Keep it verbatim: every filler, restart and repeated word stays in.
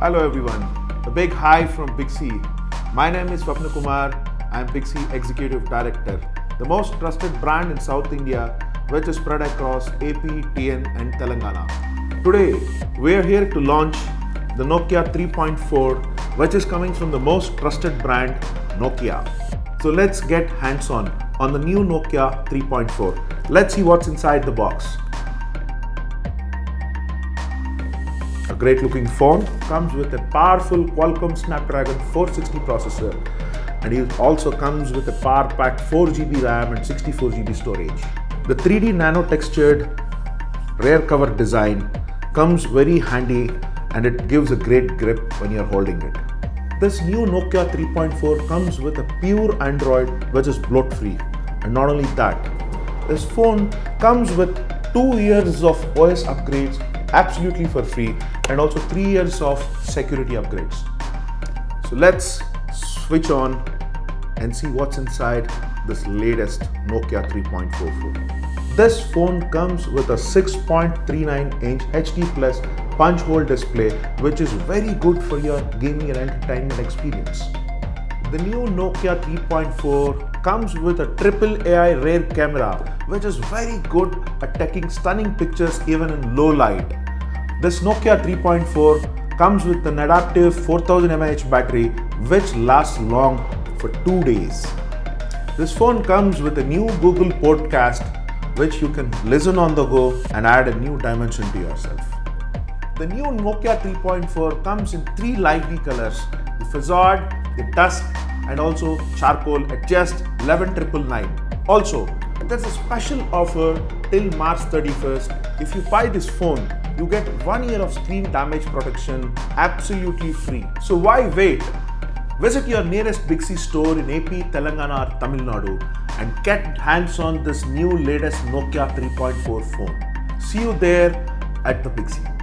Hello everyone, a big hi from Big C. My name is Swapna Kumar. I am Big C Executive Director, the most trusted brand in South India, which is spread across A P, T N and Telangana. Today, we are here to launch the Nokia three point four, which is coming from the most trusted brand, Nokia. So let's get hands-on on the new Nokia three point four. Let's see what's inside the box. A great looking phone comes with a powerful Qualcomm Snapdragon four sixty processor, and it also comes with a power-packed four G B RAM and sixty-four G B storage. The three D nano textured rear cover design comes very handy and it gives a great grip when you're holding it. This new Nokia three point four comes with a pure Android which is bloat-free, and not only that, this phone comes with two years of O S upgrades absolutely for free, and also three years of security upgrades. So let's switch on and see what's inside this latest Nokia three point four phone. This phone comes with a six point three nine inch H D plus punch hole display, which is very good for your gaming and entertainment experience. The new Nokia three point four comes with a triple A I rear camera, which is very good at taking stunning pictures even in low light. This Nokia three point four comes with an adaptive four thousand milliamp hour battery which lasts long for two days. This phone comes with a new Google Podcast which you can listen on the go and add a new dimension to yourself. The new Nokia three point four comes in three lively colors: the Facade, the Dusk and also Charcoal at just eleven nine nine nine. Also, there's a special offer till March thirty-first. If you buy this phone, you get one year of screen damage protection absolutely free. So why wait? Visit your nearest Big C store in A P, Telangana or Tamil Nadu and get hands on this new latest Nokia three point four phone. See you there at the Big C.